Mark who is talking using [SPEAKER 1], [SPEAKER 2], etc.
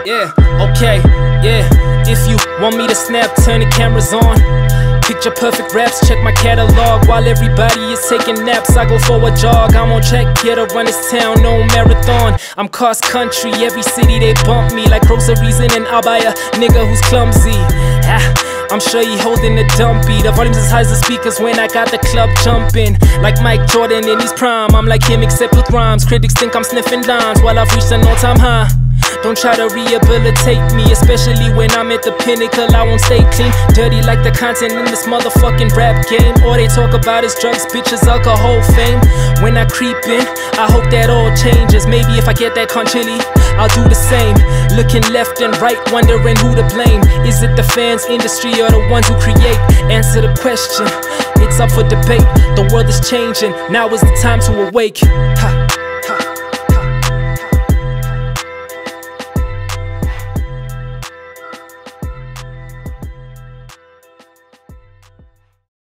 [SPEAKER 1] Yeah, okay, yeah. If you want me to snap, turn the cameras on. Picture perfect raps, check my catalog. While everybody is taking naps, I go for a jog. I'm on track, here to run this town, no marathon. I'm cross country, every city they bump me like groceries in and I'll buy a nigga who's clumsy. I'm sure he holding the dumpy. The volume's as high as the speakers when I got the club jumping. Like Mike Jordan in his prime, I'm like him except with rhymes. Critics think I'm sniffing dimes while I've reached an all-time high. Don't try to rehabilitate me, especially when I'm at the pinnacle. I won't stay clean, dirty like the content in this motherfucking rap game. All they talk about is drugs, bitches, alcohol, fame. When I creep in, I hope that all changes. Maybe if I get that conchili, I'll do the same. Looking left and right, wondering who to blame. Is it the fans, industry, or the ones who create? Answer the question, it's up for debate. The world is changing, now is the time to awake. Ha.